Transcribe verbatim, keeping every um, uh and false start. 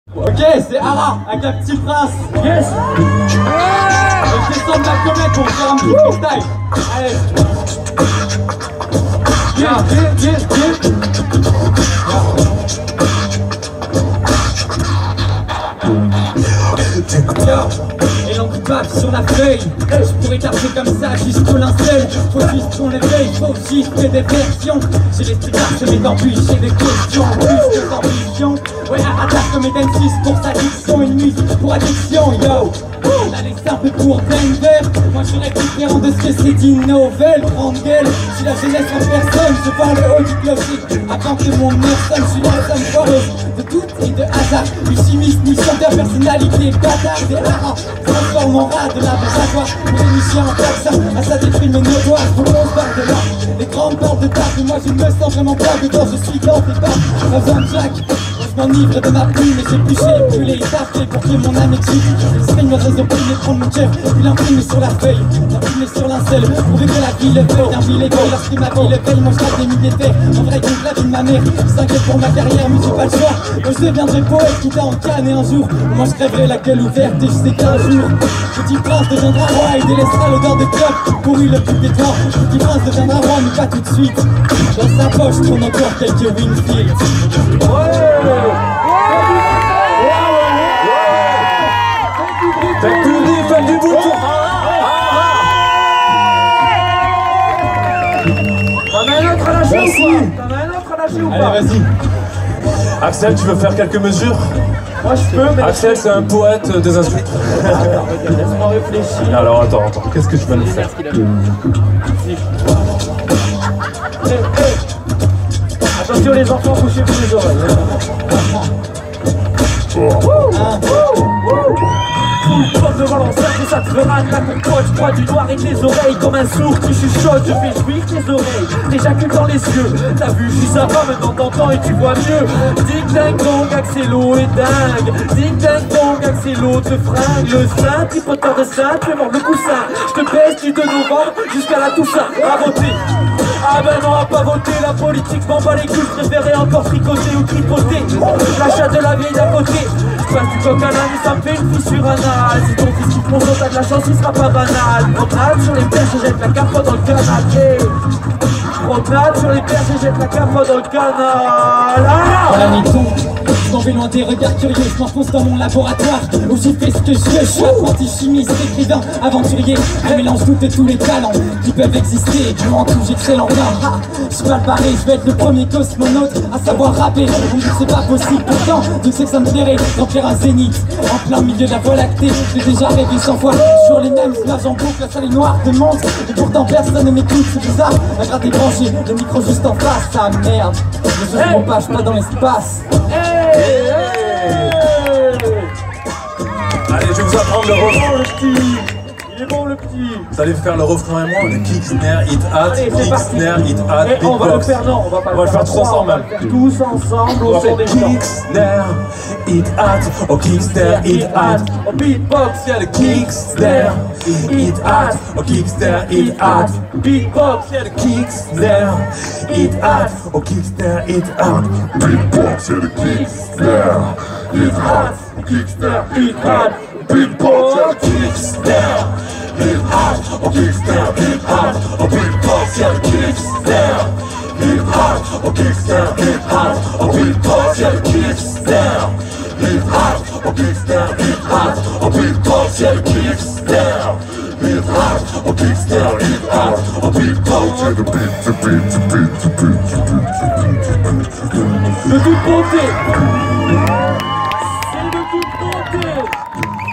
Ok, c'est Ara, avec un petit prince. Yes. Je descends de la comète pour faire un petit freestyle. Allez. Viens, viens, viens, viens. Et l'encre bave sur la feuille. Je pourrais taper comme ça jusqu'au linceul. Faut juste qu'on l'éveille, faut juste qu'il y ait des versions. J'ai l'esprit d'arche, mais d'embûches et des questions. Plus que d'ambition. Ouais, attaque comme Eden six pour sa diction. Une musique pour addiction, yo. La laisse un peu pour Denver. Moi je serais différent de ce que c'est dit Novel. Grande gueule, je suis la jeunesse en personne. Je parle haut du clocher avant que mon heure sonne. Je suis la somme foreuse de tout et de hasard. Ni chimiste, ni chanteur, personnalité bâtard. Des haras transforme en rat de la jaguar. Pour émission en taxe, à ça déprime mes notoires. Pour qu'on se barre de là, les grandes portes de table. Moi je me sens vraiment pas dedans, je suis dans tes pas. Pas besoin de Jack. Je m'enivre de ma plume et j'ai bûché, brûlé et taffé pour que mon âme existe. C'est une raison pour les prendre mon chef, puis l'imprimer sur la feuille, l'imprimer sur l'incel, prouver que la vie le veuille, d'un ville éveil, lorsque ma vie le paye, mon chat des milliers d'effets. En vrai, contre la vie de ma mère, je s'inquiète pour ma carrière, mais j'ai pas le choix. Moi je deviendrai poète, tout en canne et un jour, moi je crèverai la gueule ouverte et je sais qu'un jour, Petit Prince deviendra roi et délaissera l'odeur de clope. Couru le plus des temps, Petit Prince deviendra roi, mais pas tout de suite. Dans sa poche, tourne encore quelques Winfield. Faites tourner, faites du bout. T'en as un autre à lâcher ou pas? T'en as un autre à lâcher ou pas? Allez, vas-y. Axel, tu veux faire quelques mesures? Moi je peux, mais... Axel, c'est un poète des insultes. Attends, laisse-moi réfléchir. Alors attends, attends, qu'est-ce que tu vas nous faire? Hey, hey. Attention les enfants, bouchez-vous les oreilles. Full pop devant l'enceinte et ça te fera de la compote. Je crois du noir et tes oreilles comme un sourd qui chuchote. Je fais jouir tes oreilles, t'éjacules dans les yeux. T'as vu, je suis sympa, maintenant t'entends et tu vois mieux. Ding ding dong, Axelo est dingue. Ding ding dong, Axelo te fringue. Le sein, tripoteur de sein, tu mords le coussin. Je te baisse du deux novembre jusqu'à la Toussaint. À voter. Ah ben non, à pas voter, la politique, je m'en bats les couilles, je préférais encore tricoter ou tripoter. L'achat de la vieille d'à côté, je passe du coq à l'âne et ça me fait une fissure anale. Si ton fils qui te monte, t'as de la chance, il sera pas banal. Promenade sur les perches et jette la capote dans le canal. Hey. Promenade sur les perches et jette la capote dans le canal. Ah Voilà mes tons, je m'en vais loin des regards curieux, je m'enfonce dans mon laboratoire où j'ai fait ce que je veux. Je suis apprenti chimiste, écrivain, aventurier. Je mélange toutes tous les talents qui peuvent exister. Je m'en touche, j'excelle en rien. Je suis mal barré, je vais être le premier cosmonaute à savoir rapper. On me dit que c'est pas possible, pourtant Dieu sait que ça me plairait remplir un zénith en plein milieu de la voie lactée. J'ai déjà rêvé cent fois, sur les mêmes images en boucle, la salle est noire de monde. Et pourtant personne ne m'écoute, c'est bizarre. La gratte est branchée, le micro juste en face, ah merde. Le jeu ne passe pas dans l'espace. Hey, hey. Allez, je vais vous apprendre le refrain. Oh le petit, il est bon le petit. Vous allez faire le refrain et moi, le kick, snare, hit, hat, Allez, c'est kick, parti. snare, hit, hat, Et on va le beatbox. faire, non, on va pas On va le faire tous ensemble, On va le même. faire tous ensemble On au va son faire des kick, snare, hit, hat, oh kick, snare, hit, hat. au beatbox, Il y a le kick, snare, hit, hat, oh kick, snare, hit, hat. beatbox, Il y a le kick, snare, hit, hat, oh kick, snare, hit, hat. Beatbox, yeah, the kick, snare, hit hot, kick, snare, hit hot. Beatbox, yeah, the kick, snare, hit hot, oh kick, snare, hit hot. Oh beatbox, yeah, the kick, snare, hit hot, oh kick, snare, hit hot. Oh beatbox, yeah, the kick, snare, hit hot, oh kick, snare, hit hot. Oh beatbox, yeah, the kick, snare, hit hot, oh kick, snare, hit hot. Oh beatbox, yeah, the beat, the beat, the beat, the beat, the beat, the beat, the beat, the beat. de toute beauté. C'est de toute beauté.